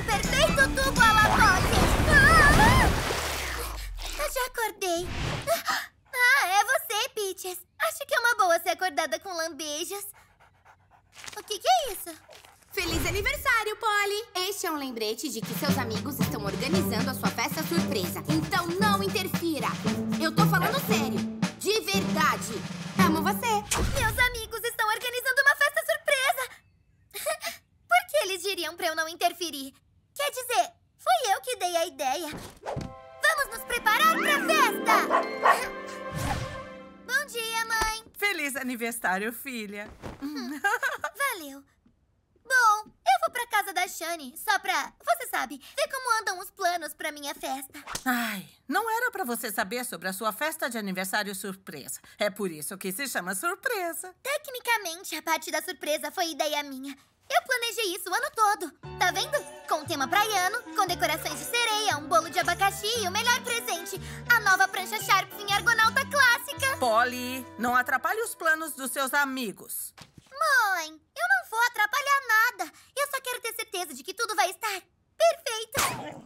perfeito tubo à la Pocket. Eu já acordei. É você, Peaches. Acho que é uma boa ser acordada com lambejos. O que é isso? Feliz aniversário, Polly! Este é um lembrete de que seus amigos estão organizando a sua festa surpresa. Então não interfira! Eu tô falando sério! De verdade! Amo você! Meus amigos estão organizando uma festa surpresa! Por que eles diriam pra eu não interferir? Quer dizer, fui eu que dei a ideia. Vamos nos preparar pra festa! Bom dia, mãe! Feliz aniversário, filha! Valeu! Bom, eu vou pra casa da Shani, só pra, você sabe, ver como andam os planos pra minha festa. Ai, não era pra você saber sobre a sua festa de aniversário surpresa. É por isso que se chama surpresa. Tecnicamente, a parte da surpresa foi ideia minha. Eu planejei isso o ano todo. Tá vendo? Com tema praiano, com decorações de sereia, um bolo de abacaxi e o melhor presente, a nova prancha Sharpfin Argonauta clássica. Polly, não atrapalhe os planos dos seus amigos. Mãe, eu não vou atrapalhar nada. Eu só quero ter certeza de que tudo vai estar perfeito.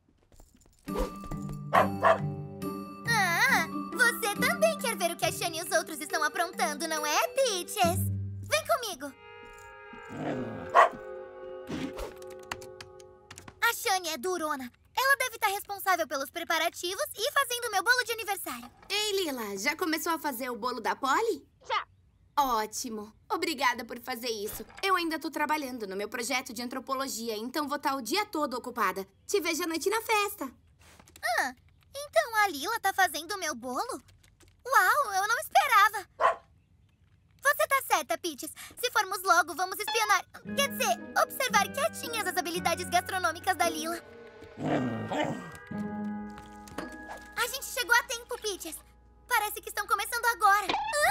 Você também quer ver o que a Shani e os outros estão aprontando, não é, Peaches? Vem comigo. A Shani é durona. Ela deve estar responsável pelos preparativos e fazendo meu bolo de aniversário. Ei, Lila, já começou a fazer o bolo da Polly? Já. Ótimo! Obrigada por fazer isso. Eu ainda tô trabalhando no meu projeto de antropologia, então vou estar o dia todo ocupada. Te vejo à noite na festa. Então a Lila tá fazendo o meu bolo? Uau, eu não esperava. Você tá certa, Peaches. Se formos logo, vamos espionar. Quer dizer, observar quietinhas as habilidades gastronômicas da Lila. A gente chegou a tempo, Peaches. Parece que estão começando agora.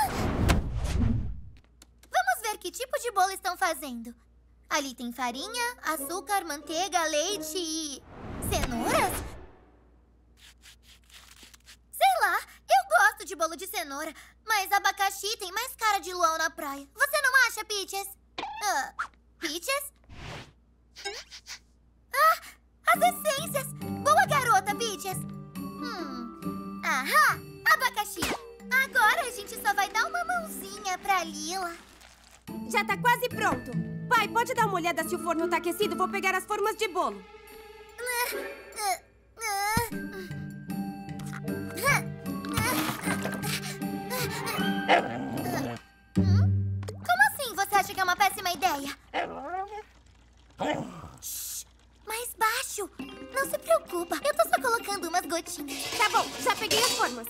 Vamos ver que tipo de bolo estão fazendo. Ali tem farinha, açúcar, manteiga, leite e... cenouras? Sei lá, eu gosto de bolo de cenoura, mas abacaxi tem mais cara de luau na praia. Você não acha, Peaches? Peaches? As essências! Boa garota, Peaches! Ahá! Abacaxi! Agora a gente só vai dar uma mãozinha pra Lila. Já tá quase pronto. Pai, pode dar uma olhada se o forno tá aquecido? Vou pegar as formas de bolo. Como assim você acha que é uma péssima ideia? Shhh, mais baixo. Não se preocupa, eu tô só colocando umas gotinhas. Tá bom, já peguei as formas.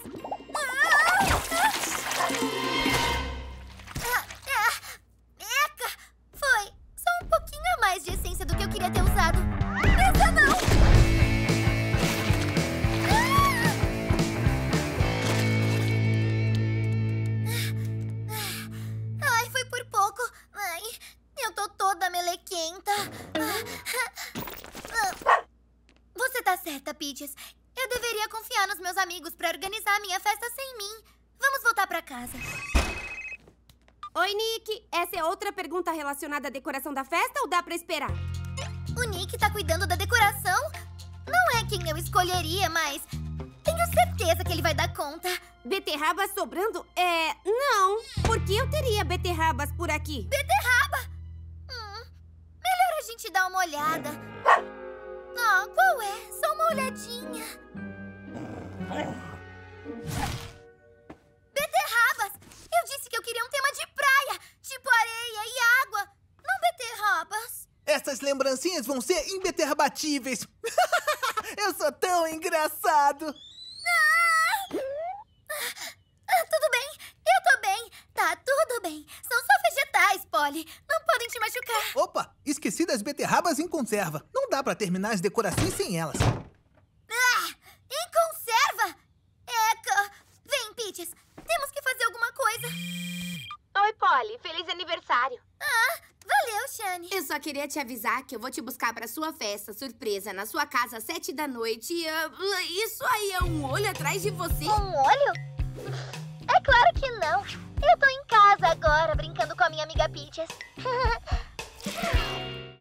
Eca! Foi só um pouquinho a mais de essência do que eu queria ter usado. Essa não! Ai, foi por pouco. Ai, eu tô toda melequenta. Você tá certa, Peaches. Eu deveria confiar nos meus amigos pra organizar a minha festa sem mim. Vamos voltar pra casa. Oi, Nick. Essa é outra pergunta relacionada à decoração da festa ou dá pra esperar? O Nick tá cuidando da decoração? Não é quem eu escolheria, mas tenho certeza que ele vai dar conta. Beterrabas sobrando? Não. Por que eu teria beterrabas por aqui? Beterraba? Melhor a gente dar uma olhada. Qual é? Só uma olhadinha. Beterrabas! Eu disse que eu queria um tema de praia, tipo areia e água, não beterrabas. Essas lembrancinhas vão ser imbeterbatíveis. Eu sou tão engraçado. Tudo bem, eu tô bem. Tá tudo bem. São só vegetais, Polly. Não podem te machucar. Opa, esqueci das beterrabas em conserva. Não dá pra terminar as decorações sem elas. Em conserva? Eca! Vem, Peaches. Temos que fazer alguma coisa. Oi, Polly. Feliz aniversário. Valeu, Shani. Eu só queria te avisar que eu vou te buscar pra sua festa surpresa na sua casa às 7 da noite. Isso aí é um olho atrás de você? Um olho? É claro que não. Eu tô em casa agora, brincando com a minha amiga Peaches.